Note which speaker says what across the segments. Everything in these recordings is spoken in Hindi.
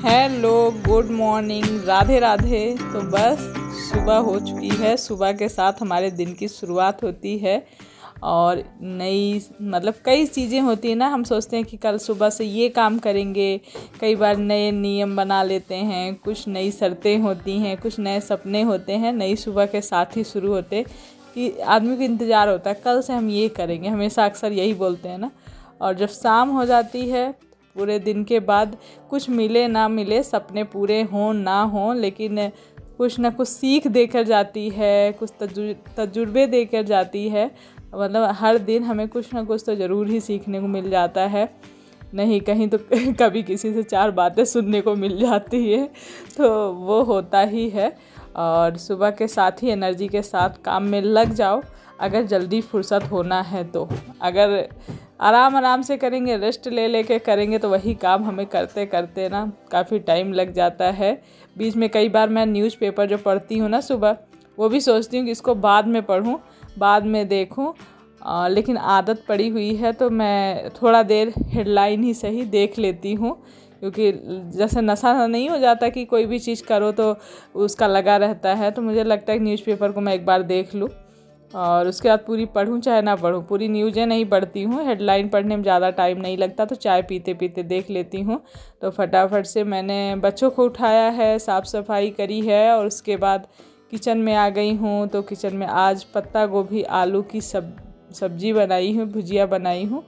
Speaker 1: Hello, good morning, Radhe Radhe. तो बस सुबह हो चुकी है। सुबह के साथ हमारे दिन की शुरुआत होती है और नई कई चीज़ें होती हैं ना। हम सोचते हैं कि कल सुबह से ये काम करेंगे। कई बार नए नियम बना लेते हैं, कुछ नई शर्तें होती हैं, कुछ नए सपने होते हैं। नई सुबह के साथ ही शुरू होते कि आदमी को इंतज़ार होता है कल से हम ये करेंगे। हमेशा अक्सर यही बोलते हैं ना। और जब शाम हो जाती है, पूरे दिन के बाद कुछ मिले ना मिले, सपने पूरे हों ना हों, लेकिन कुछ ना कुछ सीख देकर जाती है, कुछ तजुर्बे देकर जाती है। हर दिन हमें कुछ ना कुछ तो ज़रूर ही सीखने को मिल जाता है। नहीं कहीं तो कभी किसी से 4 बातें सुनने को मिल जाती है, तो वो होता ही है। और सुबह के साथ ही एनर्जी के साथ काम में लग जाओ, अगर जल्दी फुर्सत होना है तो। अगर आराम से करेंगे, रेस्ट ले लेके करेंगे, तो वही काम हमें करते करते ना काफ़ी टाइम लग जाता है। बीच में कई बार मैं न्यूज़पेपर जो पढ़ती हूँ ना सुबह, वो भी सोचती हूँ कि इसको बाद में पढूं, बाद में देखूं, लेकिन आदत पड़ी हुई है तो मैं थोड़ा देर हेडलाइन ही सही देख लेती हूँ। क्योंकि जैसे नशा नहीं हो जाता कि कोई भी चीज़ करो तो उसका लगा रहता है, तो मुझे लगता है कि न्यूज़पेपर को मैं एक बार देख लूँ और उसके बाद पूरी पढूं चाहे ना पढूं। पूरी न्यूज़ें नहीं पढ़ती हूँ, हेडलाइन पढ़ने में ज़्यादा टाइम नहीं लगता, तो चाय पीते पीते देख लेती हूँ। तो फटाफट से मैंने बच्चों को उठाया है, साफ़ सफाई करी है और उसके बाद किचन में आ गई हूँ। तो किचन में आज पत्ता गोभी आलू की सब्जी बनाई हूँ, भुजिया बनाई हूँ।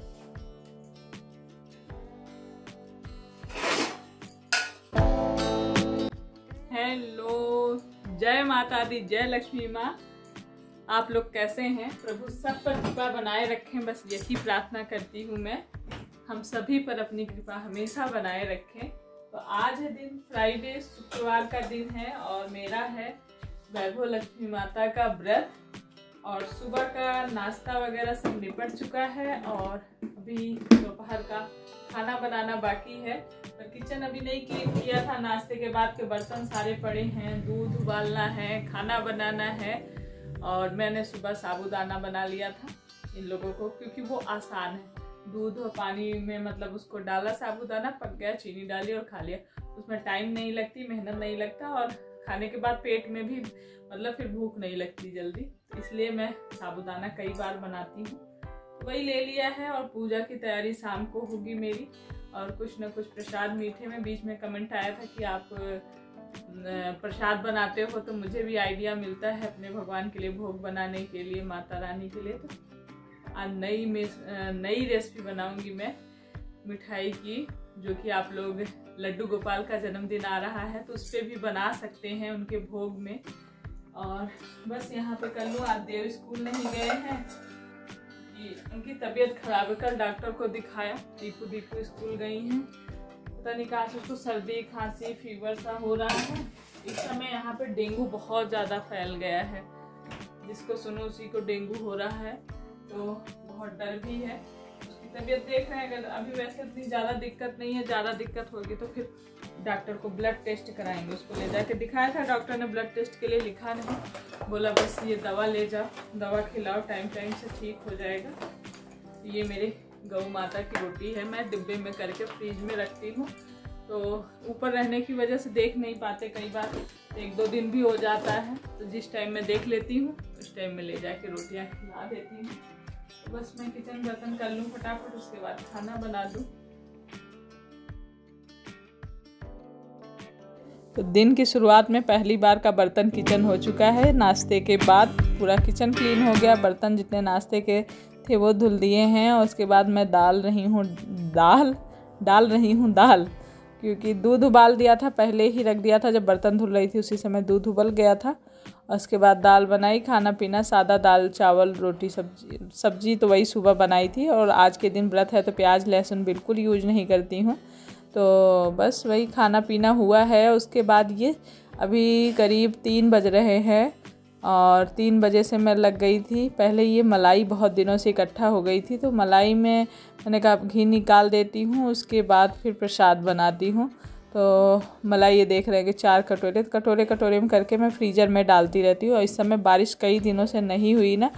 Speaker 1: हेलो, जय माता दी, जय लक्ष्मी माँ। आप लोग कैसे हैं? प्रभु सब पर कृपा बनाए रखें, बस यही प्रार्थना करती हूँ मैं। हम सभी पर अपनी कृपा हमेशा बनाए रखें। तो आज है दिन फ्राइडे, शुक्रवार का दिन है और मेरा है वैभव लक्ष्मी माता का व्रत। और सुबह का नाश्ता वगैरह सब निपट चुका है और अभी दोपहर का खाना बनाना बाकी है। पर किचन अभी नहीं क्लीन किया था। नाश्ते के बाद के बर्तन सारे पड़े हैं, दूध उबालना है, खाना बनाना है। और मैंने सुबह साबूदाना बना लिया था इन लोगों को, क्योंकि वो आसान है। दूध और पानी में उसको डाला, साबूदाना पक गया, चीनी डाली और खा लिया। उसमें टाइम नहीं लगती, मेहनत नहीं लगता और खाने के बाद पेट में भी फिर भूख नहीं लगती जल्दी। इसलिए मैं साबूदाना कई बार बनाती हूँ। वही ले लिया है और पूजा की तैयारी शाम को होगी मेरी। और कुछ न कुछ प्रसाद मीठे में, बीच में कमेंट आया था कि आप प्रसाद बनाते हो, तो मुझे भी आइडिया मिलता है अपने भगवान के लिए भोग बनाने के लिए, माता रानी के लिए। तो आज नई रेसिपी बनाऊंगी मैं मिठाई की, जो कि आप लोग लड्डू गोपाल का जन्मदिन आ रहा है तो उस पर भी बना सकते हैं उनके भोग में। और बस यहाँ पे कल्लू आज देव स्कूल नहीं गए हैं कि उनकी तबीयत खराब है। कल डॉक्टर को दिखाया, दीपू स्कूल गई हैं। पता नहीं कहाँ से उसको सर्दी खांसी फीवर सा हो रहा है। इस समय यहाँ पे डेंगू बहुत ज़्यादा फैल गया है, जिसको सुनो उसी को डेंगू हो रहा है, तो बहुत डर भी है। उसकी तबीयत देख रहे हैं, अगर अभी वैसे इतनी ज़्यादा दिक्कत नहीं है, ज़्यादा दिक्कत होगी तो फिर डॉक्टर को ब्लड टेस्ट कराएंगे। उसको ले जाके दिखाया था, डॉक्टर ने ब्लड टेस्ट के लिए लिखा नहीं, बोला बस ये दवा ले जाओ, दवा खिलाओ, टाइम से ठीक हो जाएगा। ये मेरे गौ माता की रोटी है, मैं डिब्बे में करके फ्रीज में रखती हूँ। तो ऊपर रहने की वजह से देख नहीं पाते, कई बार 1-2 दिन भी हो जाता है, तो जिस टाइम में देख लेती हूँ उस टाइम में ले जाके रोटियाँ खिला देती हूँ। तो बस मैं किचन बर्तन कर लूँ फटाफट, उसके बाद खाना बना दूँ। तो दिन की शुरुआत में पहली बार का बर्तन किचन हो चुका है। नाश्ते के बाद पूरा किचन क्लीन हो गया, बर्तन जितने नाश्ते के थे वो धुल दिए हैं। और उसके बाद मैं डाल रही हूँ दाल, क्योंकि दूध उबाल दिया था, पहले ही रख दिया था, जब बर्तन धुल रही थी उसी समय दूध उबल गया था। और उसके बाद दाल बनाई, खाना पीना सादा, दाल चावल रोटी सब्जी तो वही सुबह बनाई थी। और आज के दिन व्रत है तो प्याज लहसुन बिल्कुल यूज नहीं करती हूँ, तो बस वही खाना पीना हुआ है। उसके बाद ये अभी करीब 3 बज रहे हैं और 3 बजे से मैं लग गई थी। पहले ये मलाई बहुत दिनों से इकट्ठा हो गई थी, तो मलाई में मैंने कहा घी निकाल देती हूँ, उसके बाद फिर प्रसाद बनाती हूँ। तो मलाई ये देख रहे हैं कि 4 कटोरे में करके मैं फ्रीज़र में डालती रहती हूँ। और इस समय बारिश कई दिनों से नहीं हुई ना,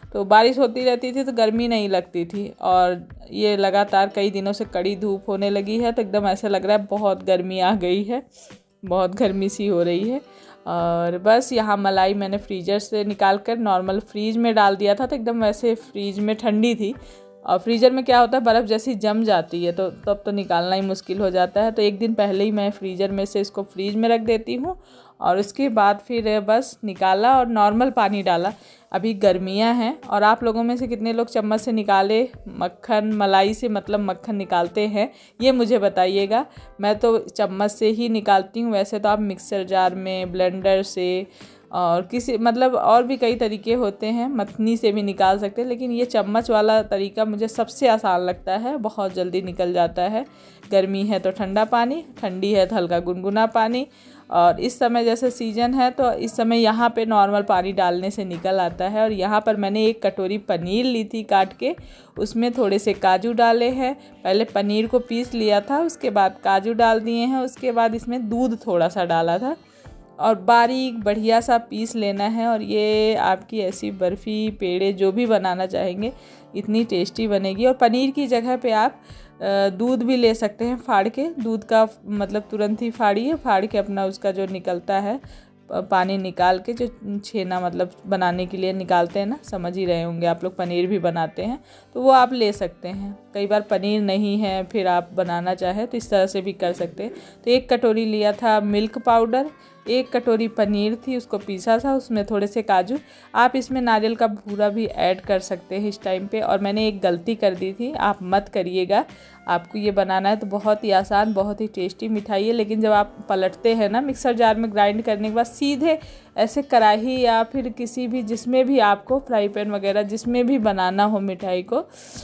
Speaker 1: तो बारिश होती रहती थी तो गर्मी नहीं लगती थी, और ये लगातार कई दिनों से कड़ी धूप होने लगी है तो एकदम ऐसा लग रहा है बहुत गर्मी आ गई है, बहुत गर्मी सी हो रही है। और बस यहाँ मलाई मैंने फ्रीजर से निकाल कर नॉर्मल फ्रीज में डाल दिया था, तो एकदम वैसे फ्रीज में ठंडी थी। और फ्रीज़र में क्या होता है, बर्फ़ जैसी जम जाती है तो तब तो निकालना ही मुश्किल हो जाता है। तो एक दिन पहले ही मैं फ्रीज़र में से इसको फ्रीज में रख देती हूँ, और उसके बाद फिर बस निकाला और नॉर्मल पानी डाला। अभी गर्मियाँ हैं, और आप लोगों में से कितने लोग चम्मच से निकाले मक्खन, मलाई से मतलब मक्खन निकालते हैं, ये मुझे बताइएगा। मैं तो चम्मच से ही निकालती हूँ। वैसे तो आप मिक्सर जार में, ब्लेंडर से, और किसी मतलब और भी कई तरीके होते हैं, मथनी से भी निकाल सकते हैं, लेकिन ये चम्मच वाला तरीका मुझे सबसे आसान लगता है, बहुत जल्दी निकल जाता है। गर्मी है तो ठंडा पानी, ठंडी है तो हल्का गुनगुना पानी, और इस समय जैसे सीजन है तो इस समय यहाँ पे नॉर्मल पानी डालने से निकल आता है। और यहाँ पर मैंने 1 कटोरी पनीर ली थी काट के, उसमें थोड़े से काजू डाले हैं। पहले पनीर को पीस लिया था, उसके बाद काजू डाल दिए हैं, उसके बाद इसमें दूध थोड़ा सा डाला था, और बारीक बढ़िया सा पीस लेना है। और ये आपकी ऐसी बर्फ़ी, पेड़े जो भी बनाना चाहेंगे इतनी टेस्टी बनेगी। और पनीर की जगह पे आप दूध भी ले सकते हैं फाड़ के, दूध का मतलब तुरंत ही फाड़िए, फाड़ के अपना उसका जो निकलता है पानी निकाल के, जो छेना मतलब बनाने के लिए निकालते हैं ना, समझ ही रहे होंगे आप लोग, पनीर भी बनाते हैं तो वो आप ले सकते हैं। कई बार पनीर नहीं है, फिर आप बनाना चाहें तो इस तरह से भी कर सकते हैं। तो 1 कटोरी लिया था मिल्क पाउडर, 1 कटोरी पनीर थी, उसको पीसा था, उसमें थोड़े से काजू। आप इसमें नारियल का भूरा भी ऐड कर सकते हैं इस टाइम पे। और मैंने एक गलती कर दी थी, आप मत करिएगा, आपको ये बनाना है तो बहुत ही आसान, बहुत ही टेस्टी मिठाई है। लेकिन जब आप पलटते हैं ना मिक्सर जार में ग्राइंड करने के बाद, सीधे ऐसे कढ़ाई या फिर किसी भी, जिसमें भी आपको फ्राई पैन वगैरह जिसमें भी बनाना हो मिठाई को,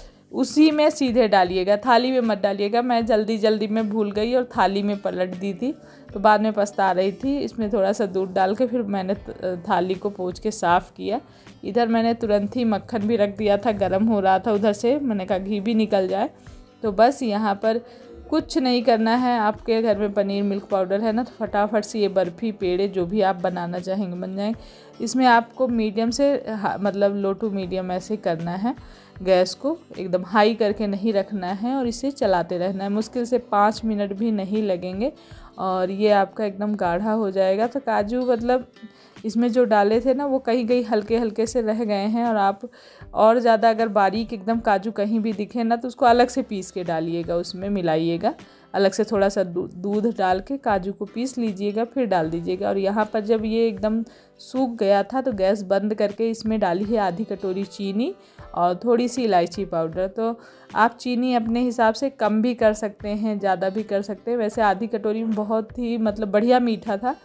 Speaker 1: उसी में सीधे डालिएगा, थाली में मत डालिएगा। मैं जल्दी में भूल गई और थाली में पलट दी थी, तो बाद में पछता रही थी। इसमें थोड़ा सा दूध डाल के फिर मैंने थाली को पोंछ के साफ़ किया। इधर मैंने तुरंत ही मक्खन भी रख दिया था, गर्म हो रहा था, उधर से मैंने कहा घी भी निकल जाए। तो बस यहाँ पर कुछ नहीं करना है, आपके घर में पनीर मिल्क पाउडर है ना, तो फटाफट से ये बर्फ़ी, पेड़े जो भी आप बनाना चाहेंगे बन जाएंगे। इसमें आपको मीडियम से मतलब लो टू मीडियम ऐसे करना है, गैस को एकदम हाई करके नहीं रखना है, और इसे चलाते रहना है। मुश्किल से 5 मिनट भी नहीं लगेंगे और ये आपका एकदम गाढ़ा हो जाएगा। तो काजू मतलब इसमें जो डाले थे ना, वो कहीं कहीं हल्के हल्के से रह गए हैं, और आप और ज़्यादा अगर बारीक एकदम काजू कहीं भी दिखे ना, तो उसको अलग से पीस के डालिएगा, उसमें मिलाइएगा, अलग से थोड़ा सा दूध डाल के काजू को पीस लीजिएगा, फिर डाल दीजिएगा। और यहाँ पर जब ये एकदम सूख गया था तो गैस बंद करके इसमें डाली है आधी कटोरी चीनी और थोड़ी सी इलायची पाउडर। तो आप चीनी अपने हिसाब से कम भी कर सकते हैं, ज़्यादा भी कर सकते हैं। वैसे आधी कटोरी में बहुत ही मतलब बढ़िया मीठा था,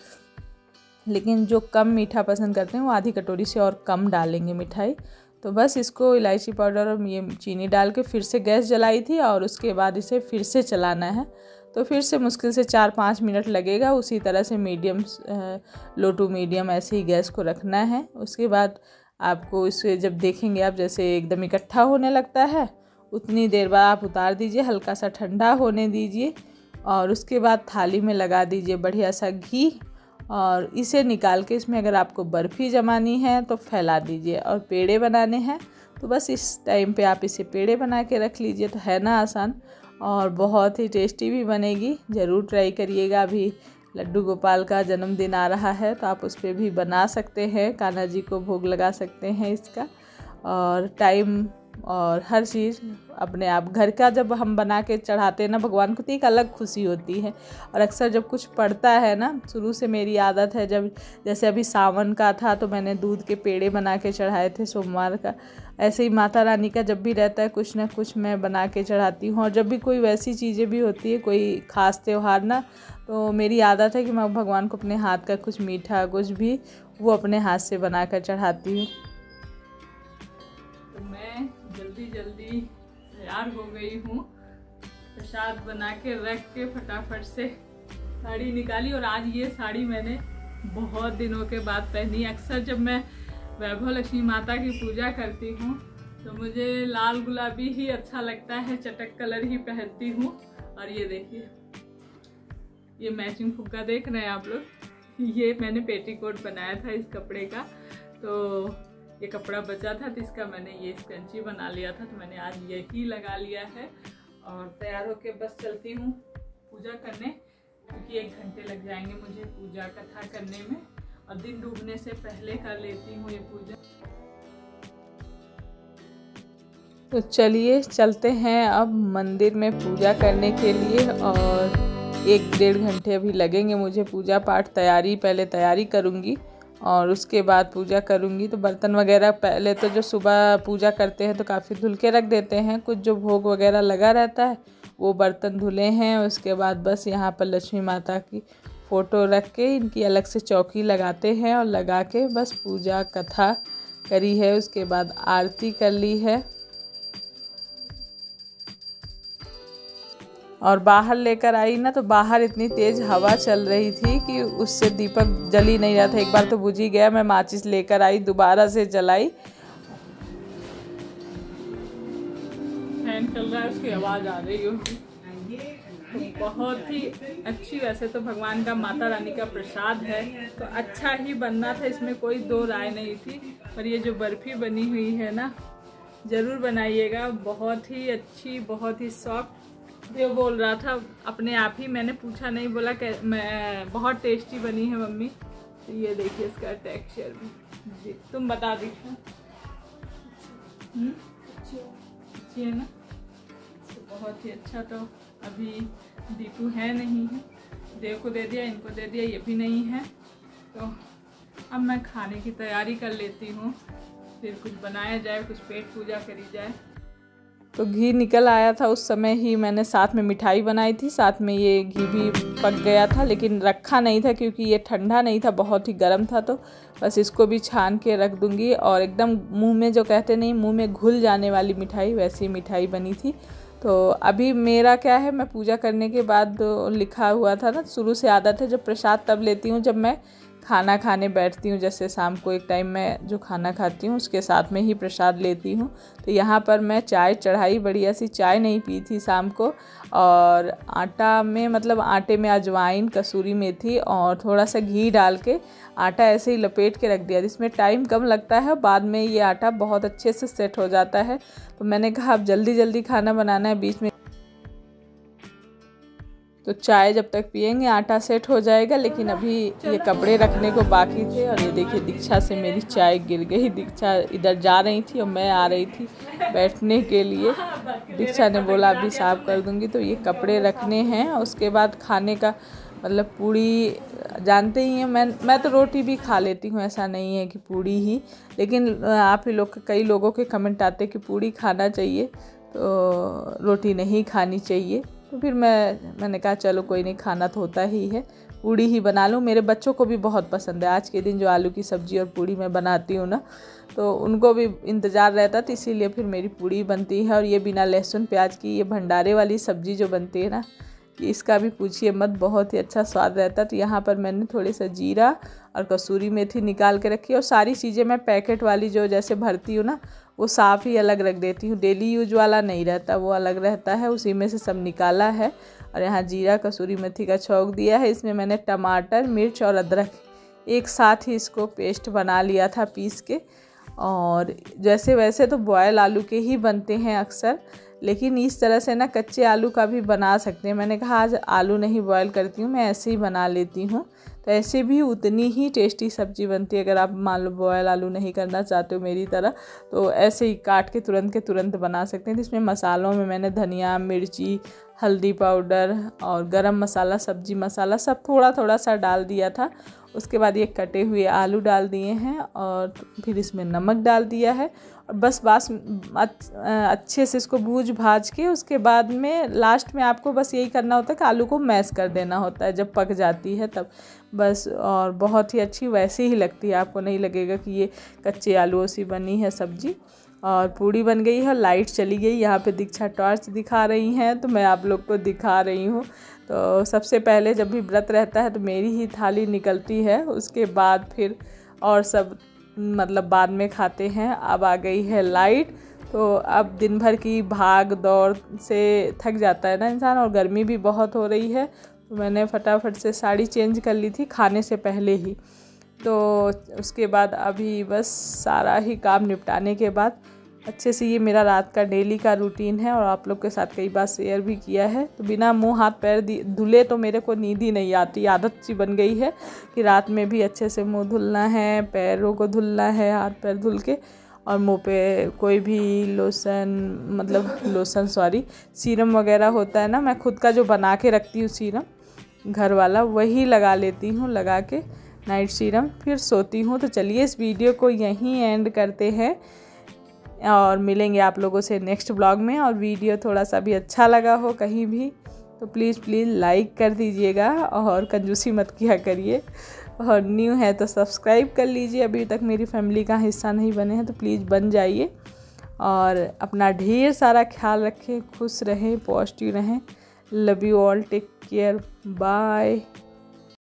Speaker 1: लेकिन जो कम मीठा पसंद करते हैं वो आधी कटोरी से और कम डालेंगे मिठाई। तो बस इसको इलायची पाउडर और ये चीनी डाल के फिर से गैस जलाई थी, और उसके बाद इसे फिर से चलाना है। तो फिर से मुश्किल से 4-5 मिनट लगेगा। उसी तरह से मीडियम, लो टू मीडियम ऐसे ही गैस को रखना है। उसके बाद आपको इसे जब देखेंगे आप जैसे एकदम इकट्ठा होने लगता है, उतनी देर बाद आप उतार दीजिए, हल्का सा ठंडा होने दीजिए, और उसके बाद थाली में लगा दीजिए बढ़िया सा घी, और इसे निकाल के इसमें अगर आपको बर्फ़ी जमानी है तो फैला दीजिए। और पेड़े बनाने हैं तो बस इस टाइम पे आप इसे पेड़े बना के रख लीजिए। तो है ना आसान, और बहुत ही टेस्टी भी बनेगी। ज़रूर ट्राई करिएगा। अभी लड्डू गोपाल का जन्मदिन आ रहा है तो आप उस पर भी बना सकते हैं, कान्हा जी को भोग लगा सकते हैं इसका। और टाइम और हर चीज़ अपने आप घर का जब हम बना के चढ़ाते हैं ना भगवान को, तो एक अलग खुशी होती है। और अक्सर जब कुछ पड़ता है ना, शुरू से मेरी आदत है, जब जैसे अभी सावन का था तो मैंने दूध के पेड़े बना के चढ़ाए थे सोमवार का। ऐसे ही माता रानी का जब भी रहता है कुछ ना कुछ मैं बना के चढ़ाती हूँ। और जब भी कोई वैसी चीज़ें भी होती है, कोई ख़ास त्यौहार ना, तो मेरी आदत है कि मैं भगवान को अपने हाथ का कुछ मीठा कुछ भी वो अपने हाथ से बना कर चढ़ाती हूँ। तो मैं जल्दी तैयार हो गई हूँ, प्रसाद बना के रख के फटाफट से साड़ी निकाली। और आज ये साड़ी मैंने बहुत दिनों के बाद पहनी। अक्सर जब मैं वैभव लक्ष्मी माता की पूजा करती हूँ तो मुझे लाल गुलाबी ही अच्छा लगता है, चटक कलर ही पहनती हूँ। और ये देखिए, ये मैचिंग फुग्गा देख रहे हैं आप लोग, ये मैंने पेटीकोट बनाया था इस कपड़े का। तो ये कपड़ा बचा था तो इसका मैंने ये स्क्रंची बना लिया था, तो मैंने आज यही लगा लिया है और तैयार होके बस चलती हूँ पूजा करने, क्योंकि 1 घंटे लग जाएंगे मुझे पूजा कथा करने में और दिन डूबने से पहले कर लेती हूँ ये पूजा। तो चलिए चलते हैं अब मंदिर में पूजा करने के लिए और 1-1.5 घंटे अभी लगेंगे मुझे पूजा पाठ तैयारी, पहले तैयारी करूँगी और उसके बाद पूजा करूँगी। तो बर्तन वगैरह पहले तो जो सुबह पूजा करते हैं तो काफ़ी धुल के रख देते हैं, कुछ जो भोग वगैरह लगा रहता है वो बर्तन धुले हैं। उसके बाद बस यहाँ पर लक्ष्मी माता की फ़ोटो रख के इनकी अलग से चौकी लगाते हैं और लगा के बस पूजा कथा करी है। उसके बाद आरती कर ली है और बाहर लेकर आई ना, तो बाहर इतनी तेज़ हवा चल रही थी कि उससे दीपक जल ही नहीं रहा था। एक बार तो बुझ ही गया, मैं माचिस लेकर आई, दोबारा से जलाई। फैन चल रहा है, उसकी आवाज़ आ रही होगी। तो बहुत ही अच्छी, वैसे तो भगवान का, माता रानी का प्रसाद है तो अच्छा ही बनना था, इसमें कोई 2 राय नहीं थी। पर ये जो बर्फ़ी बनी हुई है ना, ज़रूर बनाइएगा, बहुत ही अच्छी, बहुत ही सॉफ्ट। जो बोल रहा था अपने आप ही, मैंने पूछा नहीं, बोला कि मैं बहुत टेस्टी बनी है मम्मी। तो ये देखिए इसका टेक्सचर भी, तुम बता दीजिए। अच्छी है ना, तो बहुत ही अच्छा। तो अभी दीपू है नहीं है, देव को दे दिया, इनको दे दिया, ये भी नहीं है। तो अब मैं खाने की तैयारी कर लेती हूँ, फिर कुछ बनाया जाए, कुछ पेट पूजा करी जाए। तो घी निकल आया था, उस समय ही मैंने साथ में मिठाई बनाई थी, साथ में ये घी भी पक गया था, लेकिन रखा नहीं था क्योंकि ये ठंडा नहीं था, बहुत ही गर्म था। तो बस इसको भी छान के रख दूंगी और एकदम मुंह में, जो कहते नहीं मुंह में घुल जाने वाली मिठाई, वैसी मिठाई बनी थी। तो अभी मेरा क्या है, मैं पूजा करने के बाद लिखा हुआ था ना, शुरू से आदत है, जब प्रसाद तब लेती हूँ जब मैं खाना खाने बैठती हूँ। जैसे शाम को एक टाइम मैं जो खाना खाती हूँ उसके साथ में ही प्रसाद लेती हूँ। तो यहाँ पर मैं चाय चढ़ाई, बढ़िया सी चाय नहीं पी थी शाम को, और आटा में, मतलब आटे में अजवाइन, कसूरी मेथी और थोड़ा सा घी डाल के आटा ऐसे ही लपेट के रख दिया, जिसमें टाइम कम लगता है, बाद में ये आटा बहुत अच्छे से सेट हो जाता है। तो मैंने कहा अब जल्दी जल्दी खाना बनाना है, बीच में तो चाय जब तक पियेंगे आटा सेट हो जाएगा। लेकिन अभी ये कपड़े रखने को बाकी थे और ये देखिए दीक्षा से मेरी चाय गिर गई। दीक्षा इधर जा रही थी और मैं आ रही थी बैठने के लिए। दीक्षा ने बोला अभी साफ कर दूंगी। तो ये कपड़े रखने हैं। उसके बाद खाने का मतलब पूड़ी, जानते ही हैं मैं तो रोटी भी खा लेती हूँ, ऐसा नहीं है कि पूड़ी ही। लेकिन आप ही लोग, कई लोगों के कमेंट आते कि पूड़ी खाना चाहिए तो रोटी नहीं खानी चाहिए। तो फिर मैंने कहा चलो कोई नहीं, खाना तो होता ही है, पूड़ी ही बना लूँ। मेरे बच्चों को भी बहुत पसंद है। आज के दिन जो आलू की सब्ज़ी और पूड़ी मैं बनाती हूँ ना, तो उनको भी इंतज़ार रहता, तो इसीलिए फिर मेरी पूड़ी बनती है। और ये बिना लहसुन प्याज की ये भंडारे वाली सब्ज़ी जो बनती है ना, इसका भी पूछिए मत, बहुत ही अच्छा स्वाद रहता है। तो यहाँ पर मैंने थोड़े सा जीरा और कसूरी मेथी निकाल के रखी। और सारी चीज़ें मैं पैकेट वाली जो जैसे भरती हूँ ना, वो साफ़ ही अलग रख देती हूँ। डेली यूज वाला नहीं रहता, वो अलग रहता है, उसी में से सब निकाला है। और यहाँ जीरा कसूरी मेथी का छौंक दिया है। इसमें मैंने टमाटर, मिर्च और अदरक एक साथ ही इसको पेस्ट बना लिया था पीस के। और जैसे वैसे तो बॉयल आलू के ही बनते हैं अक्सर, लेकिन इस तरह से ना कच्चे आलू का भी बना सकते हैं। मैंने कहा आज आलू नहीं बॉयल करती हूँ, मैं ऐसे ही बना लेती हूँ। तो ऐसे भी उतनी ही टेस्टी सब्ज़ी बनती है। अगर आप मान लो बॉयल आलू नहीं करना चाहते हो मेरी तरह, तो ऐसे ही काट के तुरंत बना सकते हैं। जिसमें मसालों में मैंने धनिया, मिर्ची, हल्दी पाउडर और गरम मसाला, सब्जी मसाला सब थोड़ा थोड़ा सा डाल दिया था। उसके बाद ये कटे हुए आलू डाल दिए हैं और फिर इसमें नमक डाल दिया है। और बस अच्छे से इसको भूज भाज के उसके बाद में लास्ट में आपको बस यही करना होता है कि आलू को मैश कर देना होता है जब पक जाती है तब बस। और बहुत ही अच्छी वैसे ही लगती है, आपको नहीं लगेगा कि ये कच्चे आलूओं से बनी है सब्ज़ी। और पूड़ी बन गई है, लाइट चली गई। यहाँ पे दीक्षा टॉर्च दिखा रही हैं तो मैं आप लोग को दिखा रही हूँ। तो सबसे पहले जब भी व्रत रहता है तो मेरी ही थाली निकलती है, उसके बाद फिर और सब मतलब बाद में खाते हैं। अब आ गई है लाइट, तो अब दिन भर की भाग दौड़ से थक जाता है ना इंसान, और गर्मी भी बहुत हो रही है। तो मैंने फटाफट से साड़ी चेंज कर ली थी खाने से पहले ही। तो उसके बाद अभी बस सारा ही काम निपटाने के बाद अच्छे से, ये मेरा रात का डेली का रूटीन है और आप लोग के साथ कई बार शेयर भी किया है। तो बिना मुंह हाथ पैर धुले तो मेरे को नींद ही नहीं आती। आदत सी बन गई है कि रात में भी अच्छे से मुंह धुलना है, पैरों को धुलना है, हाथ पैर धुल के, और मुंह पे कोई भी सीरम वगैरह होता है ना, मैं खुद का जो बना के रखती हूँ सीरम घर वाला, वही लगा लेती हूँ, लगा के नाइट सीरम फिर सोती हूँ। तो चलिए इस वीडियो को यहीं एंड करते हैं और मिलेंगे आप लोगों से नेक्स्ट ब्लॉग में। और वीडियो थोड़ा सा भी अच्छा लगा हो कहीं भी तो प्लीज़ लाइक कर दीजिएगा और कंजूसी मत किया करिए, और न्यू है तो सब्सक्राइब कर लीजिए। अभी तक मेरी फैमिली का हिस्सा नहीं बने हैं तो प्लीज़ बन जाइए, और अपना ढेर सारा ख्याल रखें, खुश रहें, पॉजिटिव रहें। Love you all, take care, bye.